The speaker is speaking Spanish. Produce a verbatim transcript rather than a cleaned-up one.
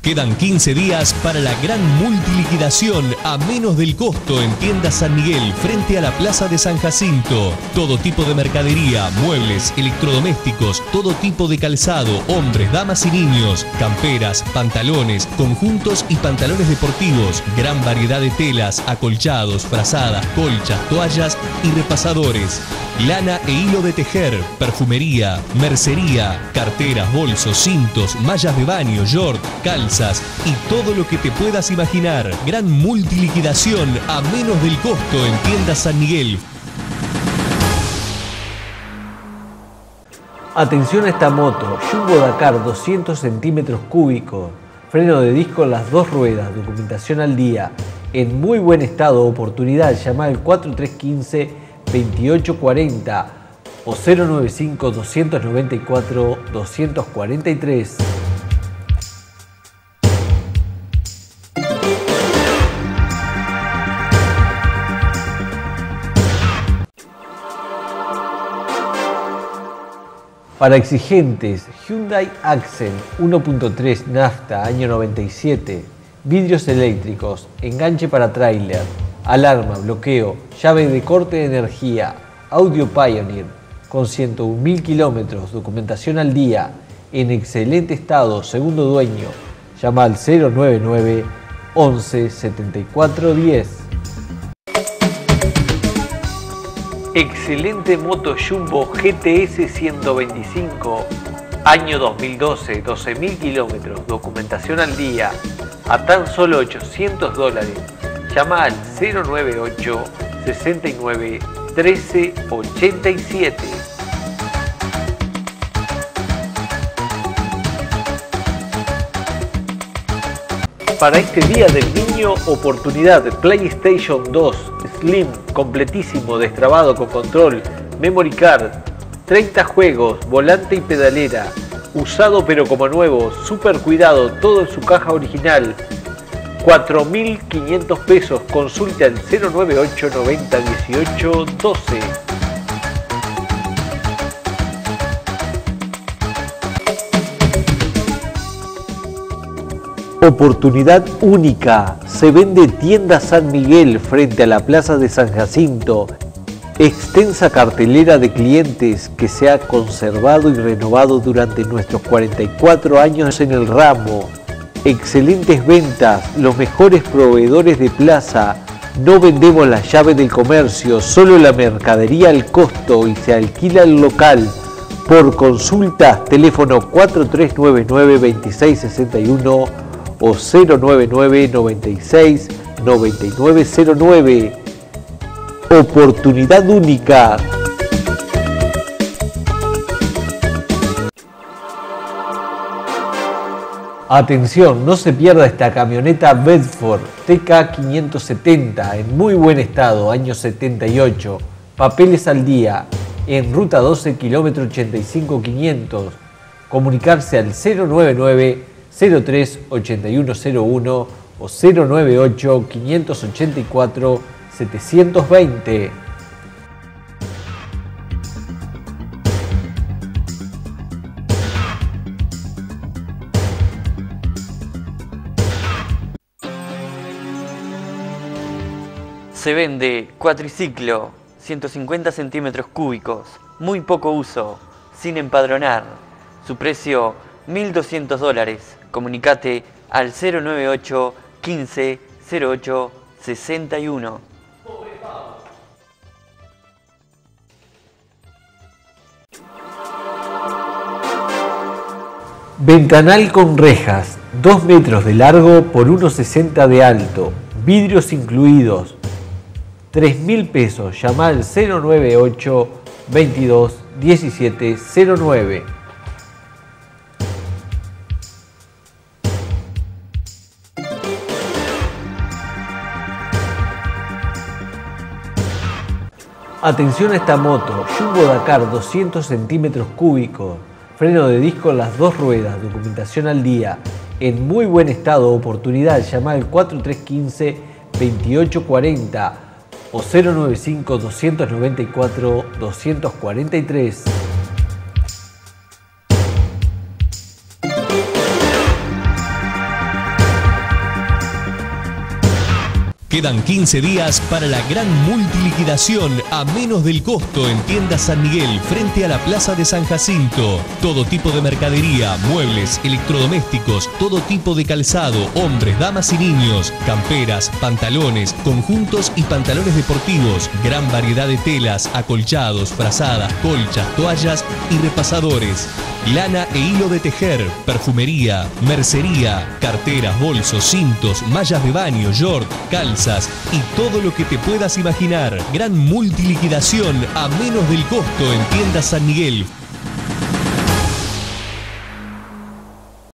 Quedan quince días para la gran multiliquidación a menos del costo en Tiendas San Miguel frente a la Plaza de San Jacinto. Todo tipo de mercadería, muebles, electrodomésticos, todo tipo de calzado, hombres, damas y niños, camperas, pantalones, conjuntos y pantalones deportivos, gran variedad de telas, acolchados, frazadas, colchas, toallas y repasadores. Lana e hilo de tejer, perfumería, mercería, carteras, bolsos, cintos, mallas de baño, short, calzas y todo lo que te puedas imaginar. Gran multiliquidación a menos del costo en Tiendas San Miguel. Atención a esta moto, Jumbo Dakar doscientos centímetros cúbicos, freno de disco en las dos ruedas, documentación al día, en muy buen estado. Oportunidad, llama al cuatro tres uno cinco, veintiocho cuarenta o cero nueve cinco, dos nueve cuatro, dos cuatro tres. Para exigentes, Hyundai Accent uno punto tres nafta, año noventa y siete, vidrios eléctricos, enganche para tráiler, alarma, bloqueo, llave de corte de energía, audio Pioneer, con ciento un mil kilómetros, documentación al día, en excelente estado, segundo dueño. Llama al cero nueve nueve, once, setenta y cuatro diez. Excelente moto Jumbo G T S ciento veinticinco, año dos mil doce, doce mil kilómetros, documentación al día, a tan solo ochocientos dólares. Llama al cero nueve ocho, sesenta y nueve, trece, ochenta y siete. Para este Día del Niño, oportunidad PlayStation dos Slim, completísimo, destrabado con control, memory card, treinta juegos, volante y pedalera, usado pero como nuevo, super cuidado, todo en su caja original, cuatro mil quinientos pesos. Consulte al cero nueve ocho, noventa, dieciocho, doce. Oportunidad única, se vende Tienda San Miguel frente a la Plaza de San Jacinto. Extensa cartelera de clientes que se ha conservado y renovado durante nuestros cuarenta y cuatro años en el ramo. Excelentes ventas, los mejores proveedores de plaza. No vendemos la llave del comercio, solo la mercadería al costo y se alquila el local. Por consultas, teléfono cuatro tres nueve nueve, veintiséis sesenta y uno o cero nueve nueve, noventa y seis, noventa y nueve cero nueve. Oportunidad única. Atención, no se pierda esta camioneta Bedford T K quinientos setenta en muy buen estado, año setenta y ocho, papeles al día, en ruta doce, kilómetro ochenta y cinco quinientos. Comunicarse al cero nueve nueve, cero tres, ochenta y uno cero uno o cero nueve ocho, quinientos ochenta y cuatro, setecientos veinte. Se vende cuatriciclo, ciento cincuenta centímetros cúbicos, muy poco uso, sin empadronar. Su precio, mil doscientos dólares. Comunicate al cero nueve ocho, quince, cero ocho, sesenta y uno. Ventanal con rejas, dos metros de largo por uno sesenta de alto, vidrios incluidos, tres mil pesos. Llama al cero nueve ocho, veintidós, diecisiete cero nueve. Atención a esta moto, Jumbo Dakar doscientos centímetros cúbicos, freno de disco en las dos ruedas, documentación al día, en muy buen estado. Oportunidad, llama al cuatro tres uno cinco, veintiocho cuarenta o cero nueve cinco, dos nueve cuatro, dos cuatro tres. Quedan quince días para la gran multiliquidación a menos del costo en Tiendas San Miguel frente a la Plaza de San Jacinto. Todo tipo de mercadería, muebles, electrodomésticos, todo tipo de calzado, hombres, damas y niños, camperas, pantalones, conjuntos y pantalones deportivos, gran variedad de telas, acolchados, frazadas, colchas, toallas y repasadores. Lana e hilo de tejer, perfumería, mercería, carteras, bolsos, cintos, mallas de baño, short, calzas y todo lo que te puedas imaginar. Gran multiliquidación a menos del costo en Tiendas San Miguel.